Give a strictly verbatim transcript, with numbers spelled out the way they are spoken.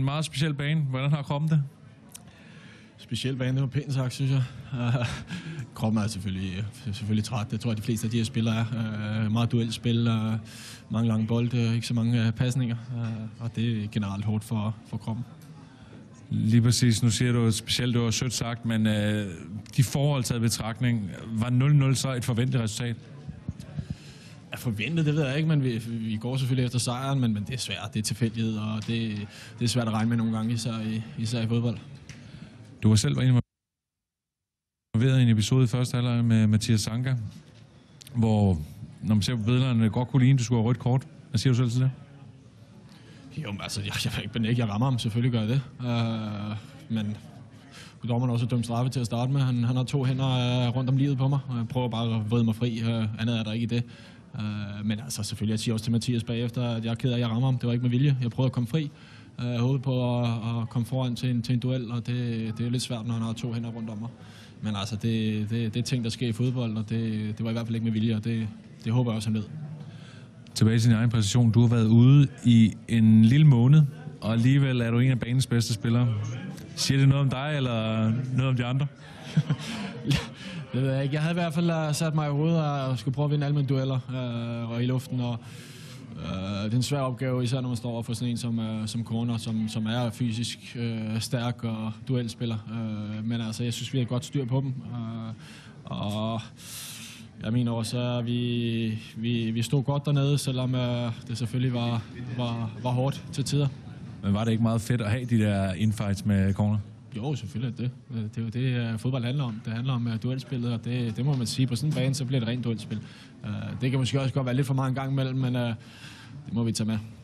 meget speciel bane. Hvordan har kroppen det? Speciel bane, det var pænt sagt, synes jeg. Uh, kroppen er selvfølgelig, selvfølgelig træt. Det tror jeg, de fleste af de her spillere er. Uh, meget duelspil, uh, mange lange bolde, ikke så mange uh, pasninger. Uh, og det er generelt hårdt for, for kroppen. Lige præcis. Nu siger du specielt, det var sødt sagt, men uh, de forhold taget betragtning, var nul nul så et forventeligt resultat? Ja, forventet, det ved jeg ikke, men vi, vi går selvfølgelig efter sejren, men, men det er svært. Det er tilfældighed, og det, det er svært at regne med nogle gange, især i, især i fodbold. Du var selv involveret i en episode i første halvleg med Mathias Sanka, hvor, når man ser på billederne, godt kunne ligne, du skulle have rødt kort. Hvad siger du selv til det? Jo, men altså, jeg, jeg vil ikke benægte, jeg rammer ham, selvfølgelig gør jeg det. Uh, men dommeren også dømt straffe til at starte med. Han, han har to hænder uh, rundt om livet på mig, og jeg prøver bare at vride mig fri. Uh, andet er der ikke i det. Uh, men altså, selvfølgelig, jeg siger også til Mathias bagefter, at jeg er ked af, at jeg rammer ham. Det var ikke med vilje. Jeg prøvede at komme fri. Jeg håbede på at, at komme foran til en, til en duel, og det, det er lidt svært, når han har to hænder rundt om mig. Men altså, det, det, det er ting, der sker i fodbold, og det, det var i hvert fald ikke med vilje, og det, det håber jeg også, han ved. Tilbage til din egen præstation. Du har været ude i en lille måned, og alligevel er du en af banens bedste spillere. Siger det noget om dig, eller noget om de andre? Det ved jeg ikke. Jeg havde i hvert fald sat mig i hovedet og skulle prøve at vinde alle mine dueller øh, og i luften. Og, øh, det er en svær opgave, især når man står over for sådan en som, øh, som Corner, som, som er fysisk øh, stærk og duelspiller. Øh, men altså, jeg synes, vi har godt styr på dem. Øh, og jeg mener også, at vi, vi, vi stod godt dernede, selvom øh, det selvfølgelig var, var, var hårdt til tider. Men var det ikke meget fedt at have de der infights med Corner? Jo, selvfølgelig er det. Det er jo det, fodbold handler om. Det handler om duelspillet, og det, det må man sige. På sådan en bane, så bliver det rent duelspil. Det kan måske også godt være lidt for meget en gang imellem, men det må vi tage med.